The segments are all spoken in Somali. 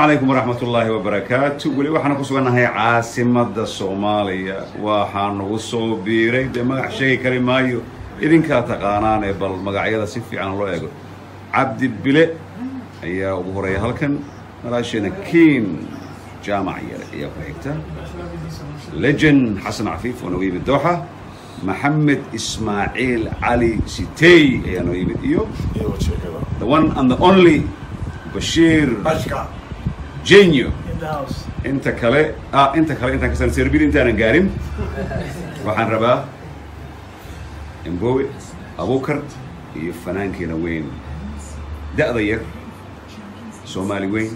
عليكم ورحمة الله وبركاته. ولي وحنا كسبنا هي عاصمة الصومالية وحنا وصو بيري دماغ شيء كريمايو إذن كاتقانان بل مقعيدا سيفي عن الله يقول عبد البلي هي أبو هريرة هلكن راشينا كين جامعية هي فهيكتا لجن حسن عفيف ونويب الدوحة محمد إسماعيل علي سيتي هي نويب إيو the one and the only بشير جينيو انت كله انت كسر سيربيل انت انا قارم وحن رباه امبوي ابو كرت يفنان كينا وين دقضير سومالي وين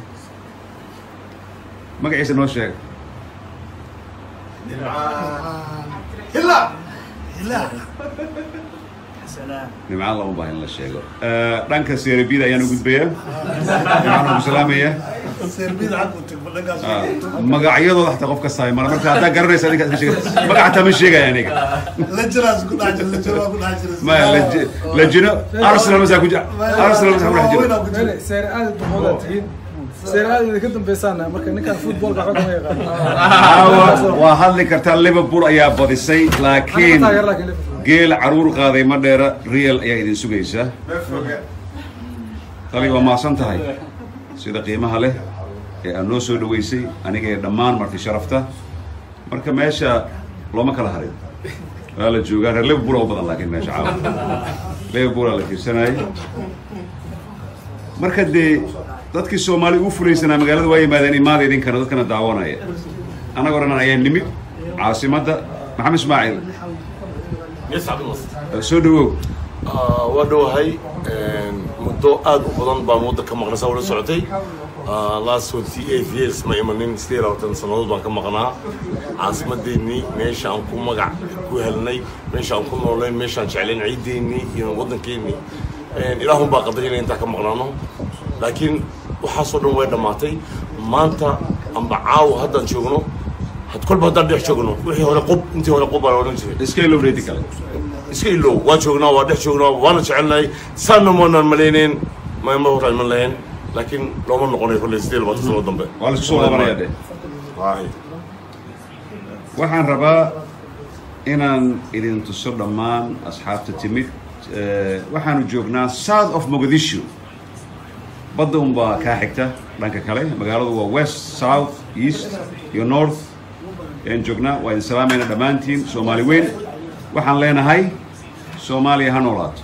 ما قاعد نو شيء هلا نمع الله مباين الله شيء رانك سيربيل يا نقول بيا نعم بسلامية سيربيل عقب تقول لك مقاعيضه تحت قفك الصايم مرة هذا قرر يسألك مقاعدة مش شيء يعني لجنة كل حاجة لجنة ما لجنة أرسنال مسا كوجا أرسنال مسا كوجا سير دمولتين سير اللي كنتم بيسانا مركز نكان فوتبول بعد ما يغني وهل كرتال ليفربول أيام بدي سي لكن جيل عرور قاضي مدير ريال يا إذن سجيسة خلي وما صنتهاي سيدا قيمة له أنو سود ويسي أنا جاي دمان مرتي شرفته مركب ماشى لو ما كله هريد ولا الجوجار ليفربول أو بدل لكن ماشى عاو ليفربول على كل سنة مركب دي dadkii Soomaali u fureysana magaalada way maadani maadeen kana dadkana daawanaya ana qorana ayaan nimid caasimada Maxamed Ismaaciil يسعد مصر soo dhawow ودوهي مدو aad u badan baa muddo ka maqnaa wala socotay last 28 years ma imanin 16 sanadood baan ka maqnaa caasimadeennii meesha aan ku magac ku helnay meesha aan ku noolayn meesha aan jeclayn ciideennii iyo wadankeennii ilaahum baa qadarinay inta ka maqnaano laakiin waxa soo dhan way dhamaatay maanta amba caaw haddaan joogno had kolba haddaan dhex joogno wixii hore qob intii hore qob baa oran jiray iska ilo reedi kale iska ilo waa joognaa waa dhex joognaa waana jecelnahay saana moonan maleyneen ma horay ma lahayn laakiin looma noqonayo kulli sidii laba sano dambe waa la soo laabanaya de waxaan rabaa inaan idin tuso dhammaan asxaabta timid waxaanu joognaa south of Mogadishu badda baa ka xigta dhanka kale magaaladu waa west south east iyo north een joognaa waa in salaamayna dhamaantiin Soomaali weyn waxaan leenahay Soomaaliya ha noolaato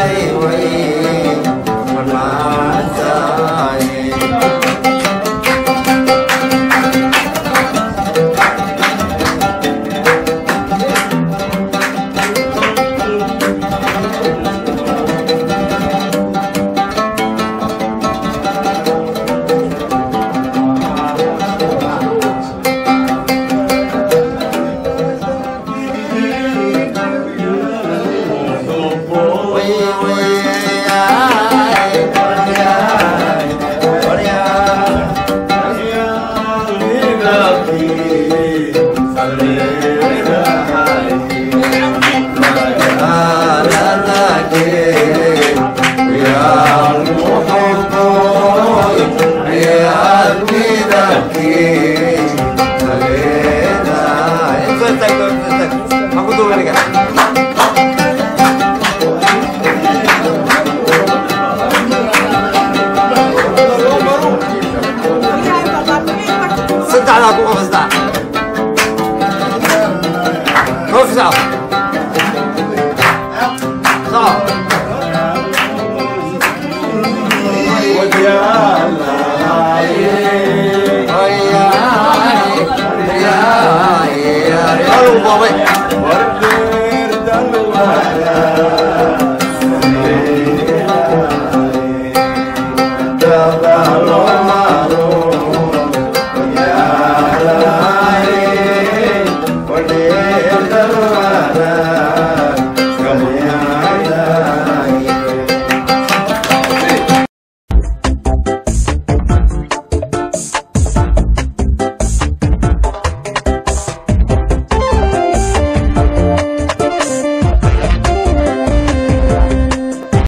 Bye.